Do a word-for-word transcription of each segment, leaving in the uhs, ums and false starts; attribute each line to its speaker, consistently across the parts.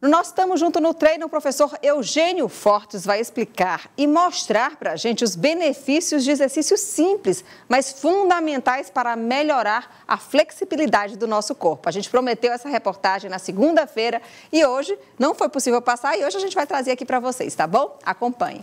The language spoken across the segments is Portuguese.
Speaker 1: No nosso Tamo Junto no Treino, o professor Eugênio Fortes vai explicar e mostrar para a gente os benefícios de exercícios simples, mas fundamentais para melhorar a flexibilidade do nosso corpo. A gente prometeu essa reportagem na segunda-feira e hoje não foi possível passar e hoje a gente vai trazer aqui para vocês, tá bom? Acompanhe.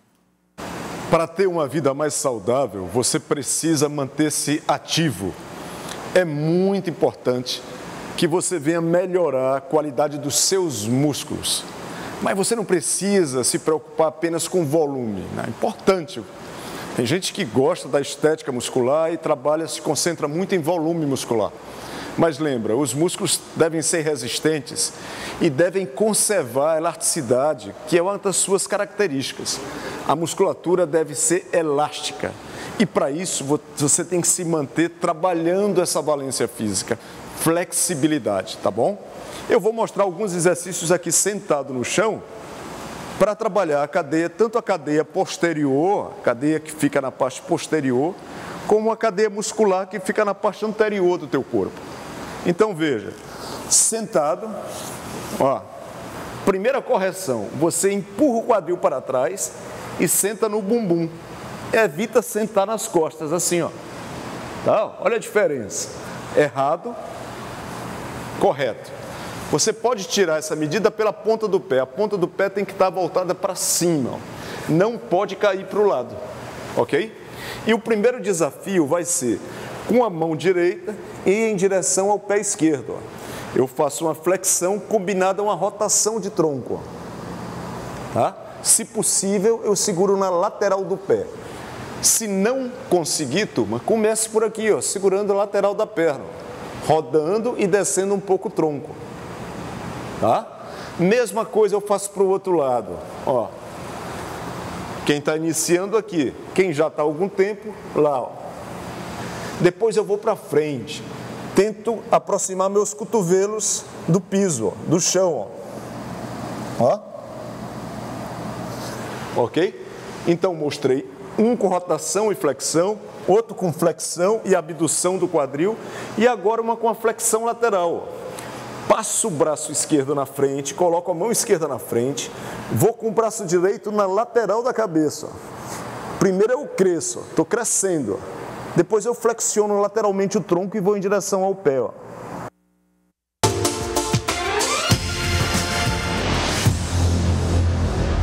Speaker 2: Para ter uma vida mais saudável, você precisa manter-se ativo. É muito importante que você venha melhorar a qualidade dos seus músculos. Mas você não precisa se preocupar apenas com volume, né? É importante. Tem gente que gosta da estética muscular e trabalha, se concentra muito em volume muscular. Mas lembra, os músculos devem ser resistentes e devem conservar a elasticidade, que é uma das suas características. A musculatura deve ser elástica. E para isso você tem que se manter trabalhando essa valência física, flexibilidade, tá bom? Eu vou mostrar alguns exercícios aqui sentado no chão para trabalhar a cadeia, tanto a cadeia posterior, a cadeia que fica na parte posterior, como a cadeia muscular que fica na parte anterior do teu corpo. Então veja, sentado, ó, primeira correção, você empurra o quadril para trás e senta no bumbum. Evita sentar nas costas, assim, ó. Tá? Olha a diferença. Errado, correto. Você pode tirar essa medida pela ponta do pé. A ponta do pé tem que estar voltada para cima, ó. Não pode cair para o lado, ok? E o primeiro desafio vai ser com a mão direita e em direção ao pé esquerdo, ó. Eu faço uma flexão combinada a uma rotação de tronco, ó. Tá? Se possível, eu seguro na lateral do pé. Se não conseguir, turma, comece por aqui, ó, segurando a lateral da perna, rodando e descendo um pouco o tronco, tá? Mesma coisa eu faço para o outro lado, ó. Quem está iniciando aqui, quem já está há algum tempo, lá, ó. Depois eu vou para frente, tento aproximar meus cotovelos do piso, ó, do chão, ó. Ó. Ok? Então mostrei um com rotação e flexão, outro com flexão e abdução do quadril e agora uma com a flexão lateral. Passo o braço esquerdo na frente, coloco a mão esquerda na frente, vou com o braço direito na lateral da cabeça. Primeiro eu cresço, estou crescendo. Depois eu flexiono lateralmente o tronco e vou em direção ao pé. Ó.